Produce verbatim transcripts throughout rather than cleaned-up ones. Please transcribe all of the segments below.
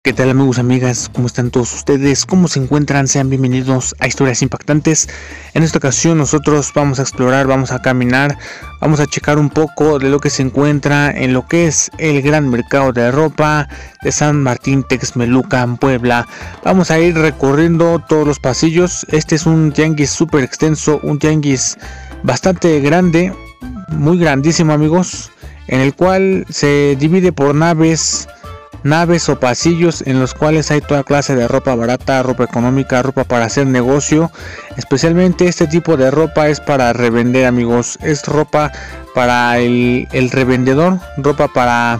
¿Qué tal amigos, amigas? ¿Cómo están todos ustedes? ¿Cómo se encuentran? Sean bienvenidos a Historias Impactantes. En esta ocasión nosotros vamos a explorar, vamos a caminar, vamos a checar un poco de lo que se encuentra en lo que es el gran mercado de ropa de San Martín Texmelucan, Puebla. Vamos a ir recorriendo todos los pasillos. Este es un tianguis súper extenso, un tianguis bastante grande, muy grandísimo amigos, en el cual se divide por naves. Naves o pasillos en los cuales hay toda clase de ropa barata, ropa económica, ropa para hacer negocio. Especialmente este tipo de ropa es para revender amigos, es ropa para el, el revendedor, ropa para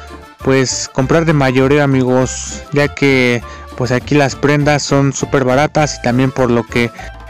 pues comprar de mayoreo amigos, ya que pues aquí las prendas son súper baratas y también por lo que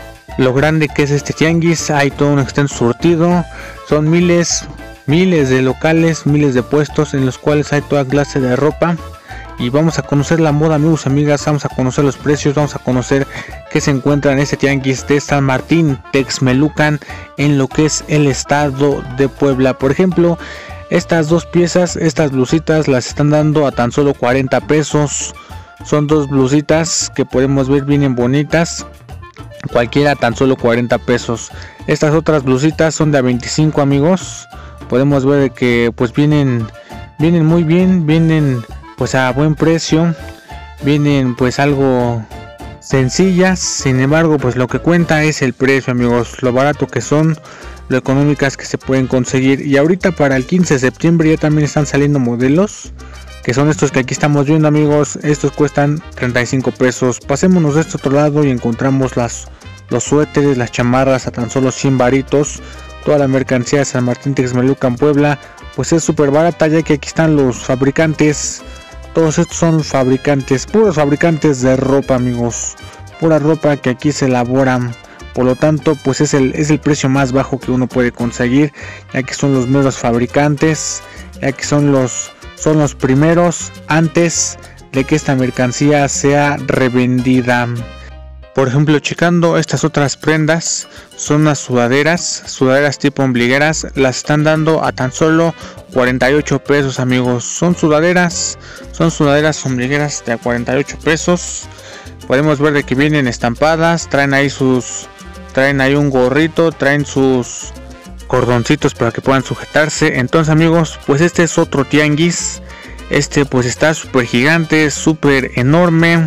lo grande que es este tianguis hay todo un extenso surtido, son miles miles de locales, miles de puestos en los cuales hay toda clase de ropa y vamos a conocer la moda amigos, amigas, vamos a conocer los precios, vamos a conocer qué se encuentra en este tianguis de San Martín Texmelucan en lo que es el estado de Puebla. Por ejemplo, estas dos piezas, estas blusitas las están dando a tan solo cuarenta pesos, son dos blusitas que podemos ver vienen bonitas, cualquiera tan solo cuarenta pesos. Estas otras blusitas son de a veinticinco amigos. Podemos ver que pues vienen vienen muy bien, vienen pues a buen precio, vienen pues algo sencillas, sin embargo pues lo que cuenta es el precio amigos, lo barato que son, lo económicas que se pueden conseguir. Y ahorita para el quince de septiembre ya también están saliendo modelos, que son estos que aquí estamos viendo amigos, estos cuestan treinta y cinco pesos. Pasémonos de este otro lado y encontramos las, los suéteres, las chamarras a tan solo cien varitos. Toda la mercancía de San Martín Texmelucan, Puebla, pues es súper barata, ya que aquí están los fabricantes. Todos estos son fabricantes, puros fabricantes de ropa amigos, pura ropa que aquí se elaboran. Por lo tanto pues es el, es el precio más bajo que uno puede conseguir, ya que son los meros fabricantes, ya que son los, son los primeros antes de que esta mercancía sea revendida. Por ejemplo, checando estas otras prendas, son unas sudaderas, sudaderas tipo ombligueras, las están dando a tan solo cuarenta y ocho pesos amigos. Son sudaderas, son sudaderas ombligueras de a cuarenta y ocho pesos. Podemos ver de que vienen estampadas, traen ahí sus, traen ahí un gorrito, traen sus cordoncitos para que puedan sujetarse. Entonces amigos, pues este es otro tianguis, este pues está súper gigante, súper enorme.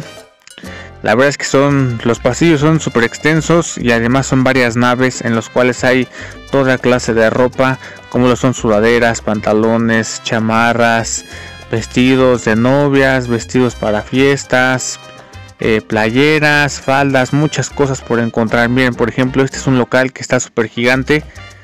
La verdad es que son los pasillos son súper extensos y además son varias naves en los cuales hay toda clase de ropa, como lo son sudaderas, pantalones, chamarras, vestidos de novias, vestidos para fiestas, eh, playeras, faldas, muchas cosas por encontrar. Miren, por ejemplo, este es un local que está súper gigante,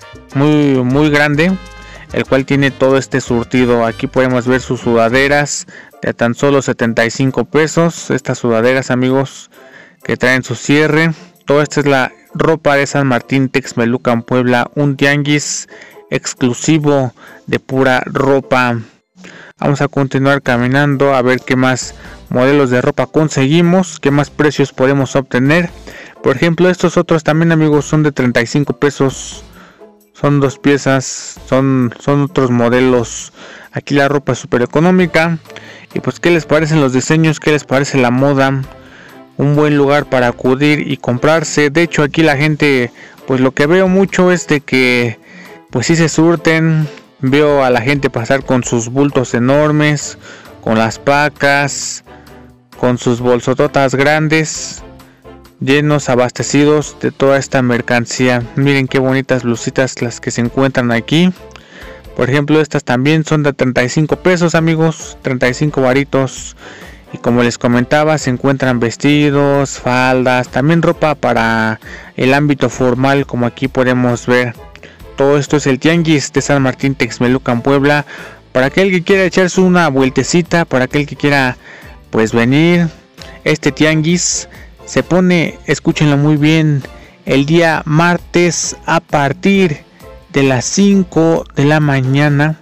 muy muy grande, el cual tiene todo este surtido. Aquí podemos ver sus sudaderas de tan solo setenta y cinco pesos. Estas sudaderas amigos que traen su cierre. Toda esta es la ropa de San Martín Texmelucan, Puebla, un tianguis exclusivo de pura ropa. Vamos a continuar caminando a ver qué más modelos de ropa conseguimos, qué más precios podemos obtener. Por ejemplo, estos otros también amigos son de treinta y cinco pesos. Son dos piezas, son, son otros modelos. Aquí la ropa es súper económica. Y pues qué les parecen los diseños, qué les parece la moda. Un buen lugar para acudir y comprarse. De hecho aquí la gente, pues lo que veo mucho es de que pues sí se surten. Veo a la gente pasar con sus bultos enormes, con las pacas, con sus bolsototas grandes, llenos, abastecidos de toda esta mercancía. Miren qué bonitas blusitas las que se encuentran aquí. Por ejemplo, estas también son de treinta y cinco pesos amigos, treinta y cinco varitos. Y como les comentaba, se encuentran vestidos, faldas, también ropa para el ámbito formal, como aquí podemos ver. Todo esto es el tianguis de San Martín Texmelucan, Puebla. Para aquel que quiera echarse una vueltecita, para aquel que quiera pues venir, este tianguis se pone, escúchenlo muy bien, el día martes a partir de las cinco de la mañana.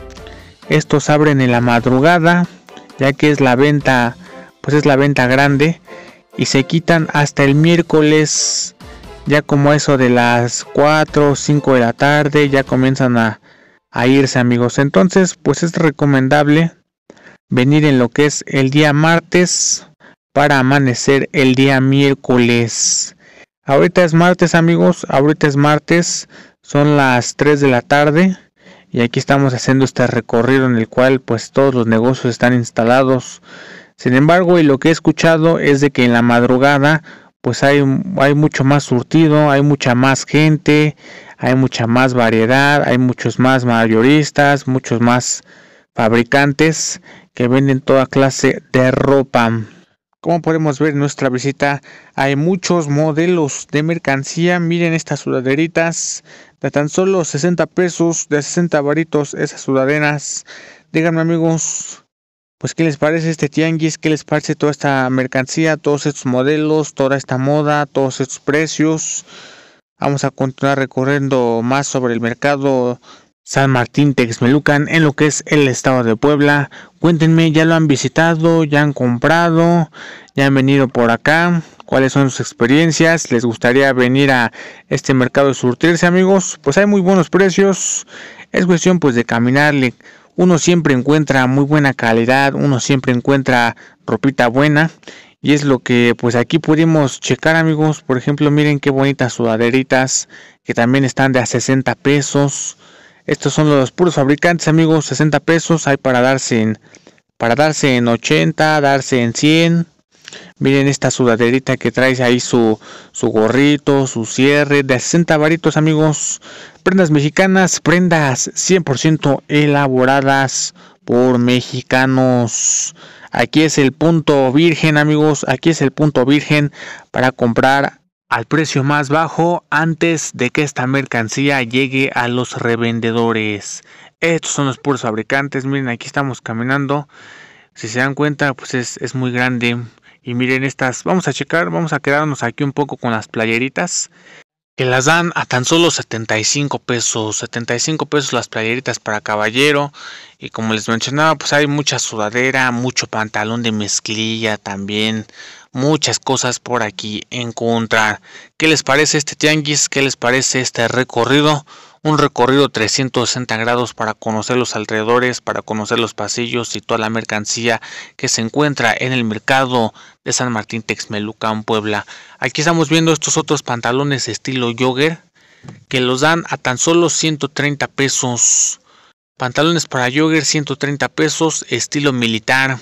Estos abren en la madrugada, ya que es la venta, pues es la venta grande, y se quitan hasta el miércoles, ya como eso de las cuatro o cinco de la tarde, ya comienzan a, a irse amigos. Entonces pues es recomendable venir en lo que es el día martes para amanecer el día miércoles. Ahorita es martes, amigos, ahorita es martes, son las tres de la tarde y aquí estamos haciendo este recorrido en el cual pues todos los negocios están instalados. Sin embargo, y lo que he escuchado es de que en la madrugada pues hay, hay mucho más surtido, hay mucha más gente, hay mucha más variedad, hay muchos más mayoristas, muchos más fabricantes que venden toda clase de ropa. Como podemos ver en nuestra visita, hay muchos modelos de mercancía. Miren estas sudaderitas de tan solo sesenta pesos, de sesenta varitos esas sudaderas. Díganme, amigos, pues qué les parece este tianguis, qué les parece toda esta mercancía, todos estos modelos, toda esta moda, todos estos precios. Vamos a continuar recorriendo más sobre el mercado San Martín Texmelucan en lo que es el estado de Puebla. Cuéntenme, ¿ya lo han visitado? ¿Ya han comprado? ¿Ya han venido por acá? ¿Cuáles son sus experiencias? ¿Les gustaría venir a este mercado y surtirse, amigos? Pues hay muy buenos precios. Es cuestión pues de caminarle. Uno siempre encuentra muy buena calidad, uno siempre encuentra ropita buena. Y es lo que pues aquí pudimos checar, amigos. Por ejemplo, miren qué bonitas sudaderitas que también están de a sesenta pesos. Estos son los puros fabricantes, amigos, sesenta pesos. Hay para darse en, para darse en ochenta, darse en cien. Miren esta sudaderita que trae ahí su, su gorrito, su cierre de sesenta varitos, amigos. Prendas mexicanas, prendas cien por ciento elaboradas por mexicanos. Aquí es el punto virgen, amigos. Aquí es el punto virgen para comprar al precio más bajo antes de que esta mercancía llegue a los revendedores. Estos son los puros fabricantes. Miren, aquí estamos caminando. Si se dan cuenta, pues es, es muy grande. Y miren estas, vamos a checar, vamos a quedarnos aquí un poco con las playeritas, que las dan a tan solo setenta y cinco pesos. setenta y cinco pesos las playeritas para caballero. Y como les mencionaba, pues hay mucha sudadera, mucho pantalón de mezclilla también. Muchas cosas por aquí encontrar. ¿Qué les parece este tianguis? ¿Qué les parece este recorrido? Un recorrido trescientos sesenta grados para conocer los alrededores, para conocer los pasillos y toda la mercancía que se encuentra en el mercado de San Martín Texmelucan, Puebla. Aquí estamos viendo estos otros pantalones estilo jogger que los dan a tan solo ciento treinta pesos. Pantalones para jogger ciento treinta pesos, estilo militar.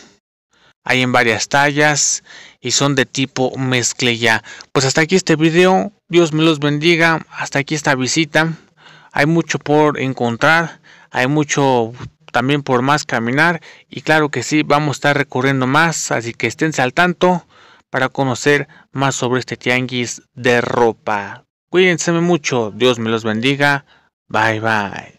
Hay en varias tallas y son de tipo mezclilla. Pues hasta aquí este video. Dios me los bendiga. Hasta aquí esta visita. Hay mucho por encontrar. Hay mucho también por más caminar. Y claro que sí, vamos a estar recorriendo más. Así que esténse al tanto para conocer más sobre este tianguis de ropa. Cuídense mucho. Dios me los bendiga. Bye bye.